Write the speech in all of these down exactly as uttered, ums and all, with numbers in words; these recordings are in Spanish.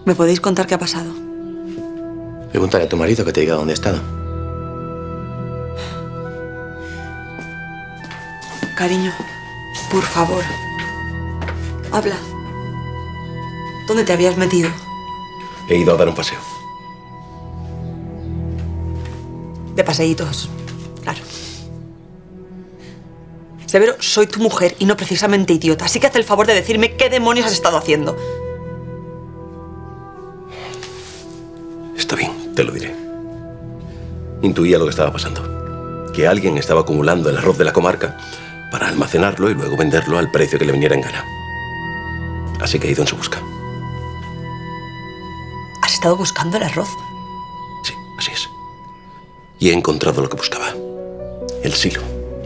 ¿Me podéis contar qué ha pasado? Pregúntale a tu marido que te diga dónde ha estado. Cariño, por favor, habla. ¿Dónde te habías metido? He ido a dar un paseo. De paseítos, claro. Severo, soy tu mujer y no precisamente idiota, así que haz el favor de decirme qué demonios has estado haciendo. Está bien, te lo diré. Intuía lo que estaba pasando. Que alguien estaba acumulando el arroz de la comarca para almacenarlo y luego venderlo al precio que le viniera en gana. Así que he ido en su busca. ¿Has estado buscando el arroz? Sí, así es. Y he encontrado lo que buscaba. El silo.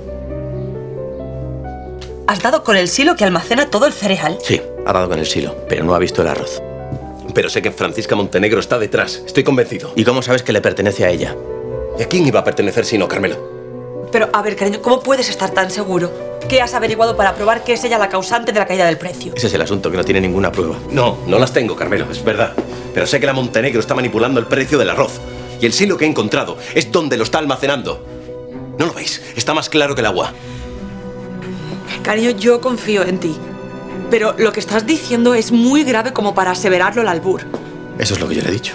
¿Has dado con el silo que almacena todo el cereal? Sí, ha dado con el silo, pero no ha visto el arroz. Pero sé que Francisca Montenegro está detrás. Estoy convencido. ¿Y cómo sabes que le pertenece a ella? ¿Y a quién iba a pertenecer si no, Carmelo? Pero, a ver, cariño, ¿cómo puedes estar tan seguro? ¿Qué has averiguado para probar que es ella la causante de la caída del precio? Ese es el asunto, que no tiene ninguna prueba. No, no las tengo, Carmelo, es verdad. Pero sé que la Montenegro está manipulando el precio del arroz. Y el silo que he encontrado es donde lo está almacenando. ¿No lo veis? Está más claro que el agua. Cariño, yo confío en ti. Pero lo que estás diciendo es muy grave como para aseverarlo al albur. Eso es lo que yo le he dicho.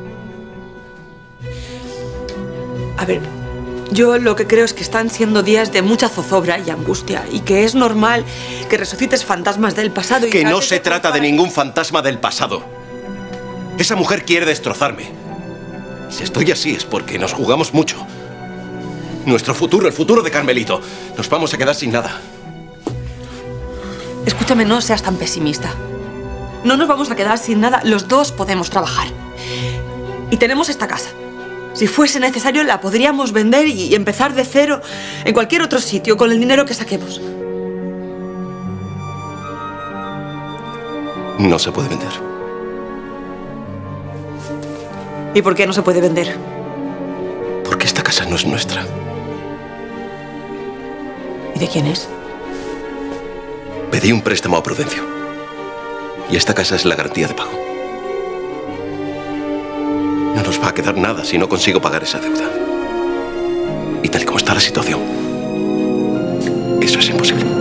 A ver, yo lo que creo es que están siendo días de mucha zozobra y angustia y que es normal que resucites fantasmas del pasado y... Que no se trata de ningún fantasma del pasado. Esa mujer quiere destrozarme. Y si estoy así es porque nos jugamos mucho. Nuestro futuro, el futuro de Carmelito. Nos vamos a quedar sin nada. Escúchame, no seas tan pesimista. No nos vamos a quedar sin nada. Los dos podemos trabajar. Y tenemos esta casa. Si fuese necesario, la podríamos vender y empezar de cero en cualquier otro sitio con el dinero que saquemos. No se puede vender. ¿Y por qué no se puede vender? Porque esta casa no es nuestra. ¿Y de quién es? Pedí un préstamo a Prudencio. Y esta casa es la garantía de pago. No nos va a quedar nada si no consigo pagar esa deuda. Y tal y como está la situación, eso es imposible.